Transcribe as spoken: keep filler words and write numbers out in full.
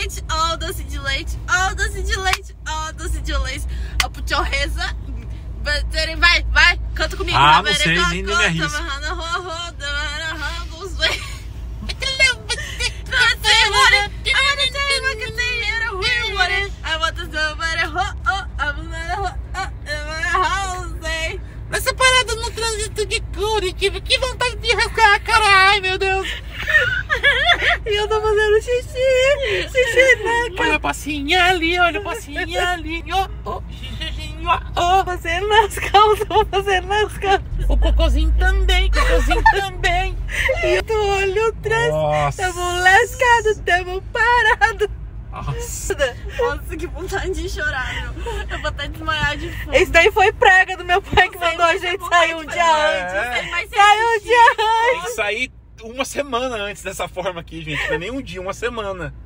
leite, ó, doce de leite, ó, doce de leite, ó, doce de leite. Ó, puxou reza. Vai, vai, canta comigo. Ah, não sei, nem me arrisco. Nessa parada no trânsito de Curitiba, que vontade de rasgar a cara, ai meu Deus. E eu tô fazendo xixi, xixi na cara. Olha a passinha ali, olha a passinha ali. Oh, oh, xixizinho, oh. Fazendo nas calças, vou fazer nas calças. O cocôzinho também, cocôzinho também. E tu olho atrás, Nossa. tamo lascado, tamo parado. Nossa. Nossa, que vontade de chorar, meu. Eu vou até desmaiar de fome. Esse daí foi prega do meu pai que mandou a gente sair um dia antes. É. Saiu um dia antes. Tem que sair uma semana antes dessa forma aqui, gente. Não é nem um dia, uma semana.